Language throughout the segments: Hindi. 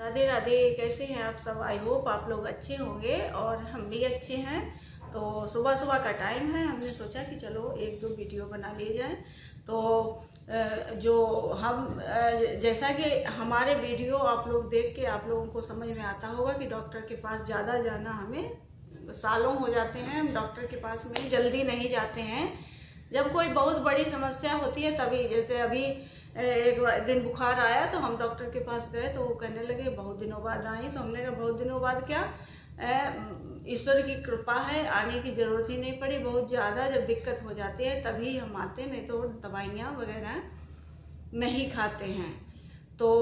राधे राधे। कैसे हैं आप सब? आई होप आप लोग अच्छे होंगे और हम भी अच्छे हैं। तो सुबह सुबह का टाइम है, हमने सोचा कि चलो एक दो वीडियो बना लिए जाए। तो जो हम जैसा कि हमारे वीडियो आप लोग देख के आप लोगों को समझ में आता होगा कि डॉक्टर के पास ज़्यादा जाना, हमें सालों हो जाते हैं हम डॉक्टर के पास में जल्दी नहीं जाते हैं। जब कोई बहुत बड़ी समस्या होती है तभी, जैसे अभी एक दिन बुखार आया तो हम डॉक्टर के पास गए तो वो कहने लगे बहुत दिनों बाद आई। तो हमने कहा बहुत दिनों बाद क्या, ईश्वर की कृपा है, आने की ज़रूरत ही नहीं पड़ी। बहुत ज़्यादा जब दिक्कत हो जाती है तभी हम आते, नहीं तो दवाइयाँ वगैरह नहीं खाते हैं। तो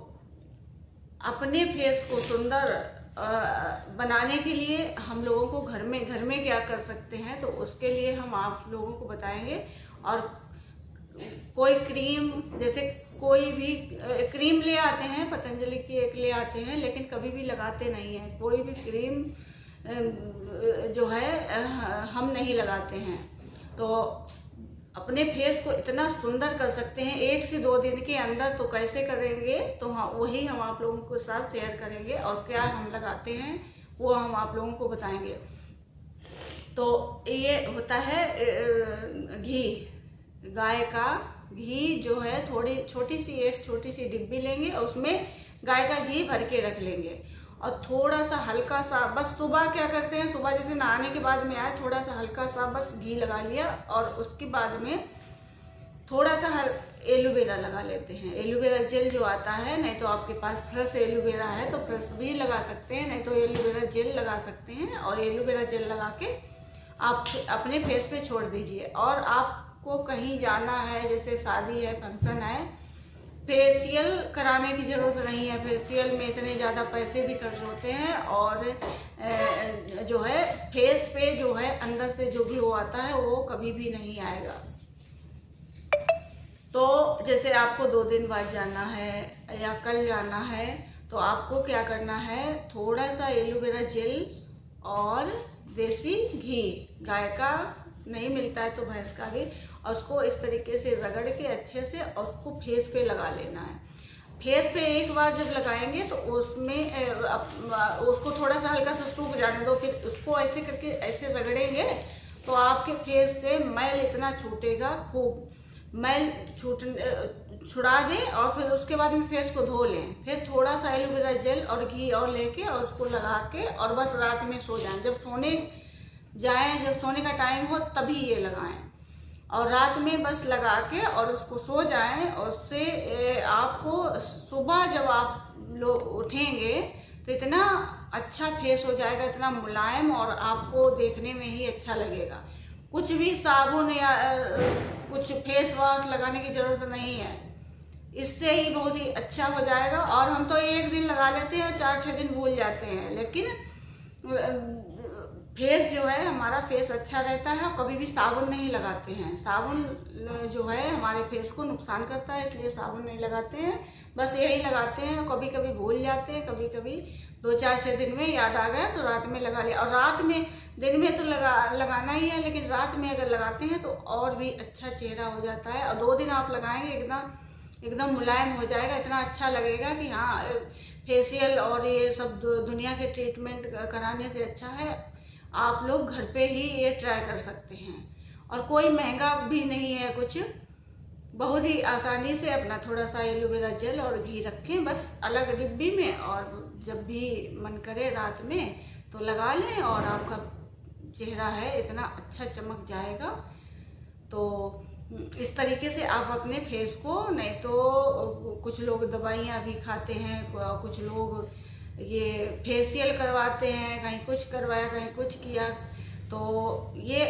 अपने फेस को सुंदर बनाने के लिए हम लोगों को घर में क्या कर सकते हैं, तो उसके लिए हम आप लोगों को बताएंगे। और कोई क्रीम, जैसे कोई भी क्रीम ले आते हैं, पतंजलि की एक ले आते हैं, लेकिन कभी भी लगाते नहीं हैं। कोई भी क्रीम जो है हम नहीं लगाते हैं। तो अपने फेस को इतना सुंदर कर सकते हैं 1 से 2 दिन के अंदर। तो कैसे करेंगे, तो हाँ वही हम आप लोगों के साथ शेयर करेंगे। और क्या हम लगाते हैं वो हम आप लोगों को बताएंगे। तो ये होता है घी, गाय का घी जो है, एक छोटी सी डिब्बी लेंगे और उसमें गाय का घी भर के रख लेंगे। और थोड़ा सा हल्का सा, बस सुबह क्या करते हैं, सुबह जैसे नहाने के बाद में आए थोड़ा सा हल्का सा बस घी लगा लिया। और उसके बाद में थोड़ा सा एलोवेरा लगा लेते हैं। एलोवेरा जेल जो आता है, नहीं तो आपके पास फ्रेश एलोवेरा है तो फ्रेश भी लगा सकते हैं, नहीं तो एलोवेरा जेल लगा सकते हैं। और एलोवेरा जेल लगा के आप अपने फेस पे छोड़ दीजिए। और आपको कहीं जाना है, जैसे शादी है, फंक्शन है, फेशियल कराने की ज़रूरत नहीं है। फेशियल में इतने ज़्यादा पैसे भी खर्च होते हैं और जो है फेस पे जो है अंदर से जो ग्लो आता है वो कभी भी नहीं आएगा। तो जैसे आपको 2 दिन बाद जाना है या कल जाना है, तो आपको क्या करना है, थोड़ा सा एलोवेरा जेल और देसी घी, गाय का नहीं मिलता है तो भैंस का भी, और उसको इस तरीके से रगड़ के अच्छे से और उसको फेस पे लगा लेना है। फेस पे एक बार जब लगाएंगे तो उसमें उसको थोड़ा सा हल्का सा सूख जाने दो। फिर उसको ऐसे करके ऐसे रगड़ेंगे तो आपके फेस से मैल इतना छूटेगा, खूब मैल छुड़ा दें। और फिर उसके बाद में फेस को धो लें। फिर थोड़ा सा एलोवेरा जेल और घी और लेके और उसको लगा के और बस रात में सो जाएं। जब सोने का टाइम हो तभी ये लगाएं। और रात में बस लगा के और उसको सो जाएं। और उससे आपको सुबह जब आप लोग उठेंगे तो इतना अच्छा फेस हो जाएगा, इतना मुलायम, और आपको देखने में ही अच्छा लगेगा। कुछ भी साबुन या कुछ फेस वॉश लगाने की जरूरत नहीं है, इससे ही बहुत ही अच्छा हो जाएगा। और हम तो 1 दिन लगा लेते हैं, 4-6 दिन भूल जाते हैं, लेकिन फेस जो है हमारा फेस अच्छा रहता है। और कभी भी साबुन नहीं लगाते हैं। साबुन जो है हमारे फेस को नुकसान करता है, इसलिए साबुन नहीं लगाते हैं। बस यही लगाते हैं, कभी कभी भूल जाते हैं, कभी कभी 2-4-6 दिन में याद आ गया तो रात में लगा लिया। और रात में, दिन में तो लगाना ही है, लेकिन रात में अगर लगाते हैं तो और भी अच्छा चेहरा हो जाता है। और 2 दिन आप लगाएंगे एकदम मुलायम हो जाएगा, इतना अच्छा लगेगा कि हाँ, फेशियल और ये सब दुनिया के ट्रीटमेंट कराने से अच्छा है आप लोग घर पे ही ये ट्राई कर सकते हैं। और कोई महंगा भी नहीं है कुछ, बहुत ही आसानी से अपना थोड़ा सा एलोवेरा जेल और घी रखें बस अलग डिब्बी में, और जब भी मन करे रात में तो लगा लें और आपका चेहरा है इतना अच्छा चमक जाएगा। तो इस तरीके से आप अपने फेस को, नहीं तो कुछ लोग दवाइयाँ भी खाते हैं, कुछ लोग ये फेशियल करवाते हैं, कहीं कुछ करवाया कहीं कुछ किया। तो ये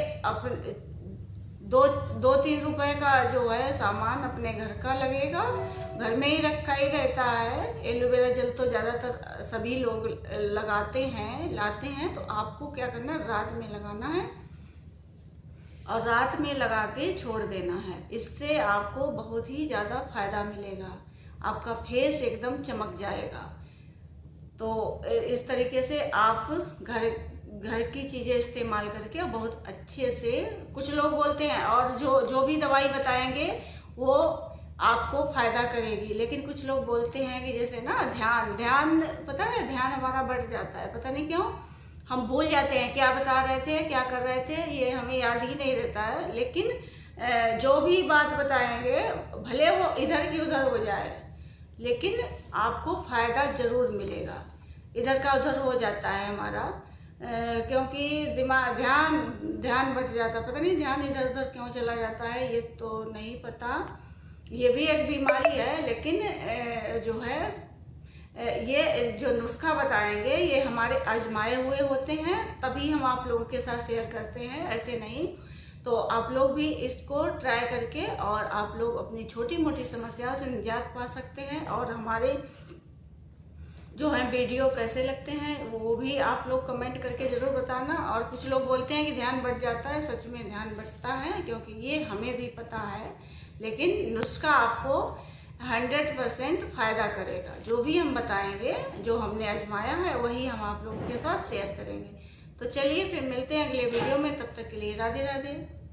2-3 रुपए का जो है सामान अपने घर का लगेगा, घर में ही रखा ही रहता है। एलोवेरा जेल तो ज़्यादातर सभी लोग लगाते हैं, लाते हैं। तो आपको क्या करना है, रात में लगाना है और रात में लगा के छोड़ देना है। इससे आपको बहुत ही ज़्यादा फायदा मिलेगा, आपका फेस एकदम चमक जाएगा। तो इस तरीके से आप घर की चीज़ें इस्तेमाल करके बहुत अच्छे से, कुछ लोग बोलते हैं और जो भी दवाई बताएंगे वो आपको फायदा करेगी। लेकिन कुछ लोग बोलते हैं कि जैसे ना ध्यान पता है, ध्यान हमारा बढ़ जाता है, पता नहीं क्यों हम भूल जाते हैं क्या बता रहे थे, क्या कर रहे थे, ये हमें याद ही नहीं रहता है। लेकिन जो भी बात बताएंगे भले वो इधर की उधर हो जाए, लेकिन आपको फायदा जरूर मिलेगा। इधर का उधर हो जाता है हमारा, क्योंकि दिमाग ध्यान बढ़ जाता है, पता नहीं ध्यान इधर उधर क्यों चला जाता है, ये तो नहीं पता। ये भी एक बीमारी है। लेकिन जो है ये जो नुस्खा बताएंगे ये हमारे आजमाए हुए होते हैं, तभी हम आप लोगों के साथ शेयर करते हैं, ऐसे नहीं। तो आप लोग भी इसको ट्राई करके और आप लोग अपनी छोटी मोटी समस्याओं से निजात पा सकते हैं। और हमारे जो है वीडियो कैसे लगते हैं वो भी आप लोग कमेंट करके ज़रूर बताना। और कुछ लोग बोलते हैं कि ध्यान बढ़ जाता है, सच में ध्यान बढ़ता है, क्योंकि ये हमें भी पता है। लेकिन नुस्खा आपको 100% फ़ायदा करेगा। जो भी हम बताएंगे, जो हमने आजमाया है, वही हम आप लोगों के साथ शेयर करेंगे। तो चलिए फिर मिलते हैं अगले वीडियो में, तब तक के लिए राधे राधे।